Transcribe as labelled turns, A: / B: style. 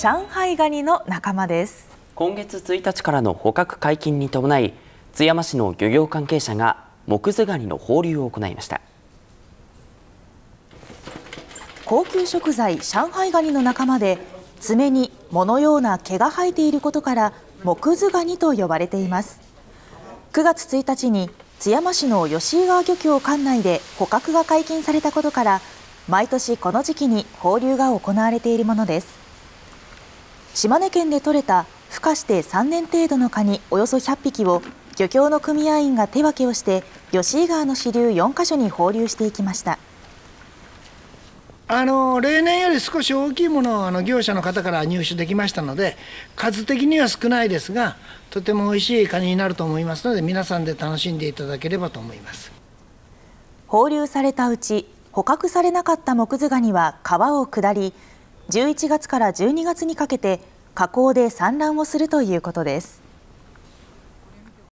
A: 上海ガニの仲間です。
B: 今月1日からの捕獲解禁に伴い、津山市の漁業関係者がモクズガニの放流を行いました。
A: 高級食材上海ガニの仲間で、爪に藻のような毛が生えていることからモクズガニと呼ばれています。9月1日に津山市の吉井川漁協管内で捕獲が解禁されたことから、毎年この時期に放流が行われているものです。島根県で採れた孵化して3年程度のカニおよそ100匹を漁協の組合員が手分けをして吉井川の支流4カ所に放流していきました。
C: 例年より少し大きいものを業者の方から入手できましたので、数的には少ないですが、とても美味しいカニになると思いますので、皆さんで楽しんでいただければと思います。
A: 放流されたうち捕獲されなかったモクズガニは川を下り、11月から12月にかけて河口で産卵をするということです。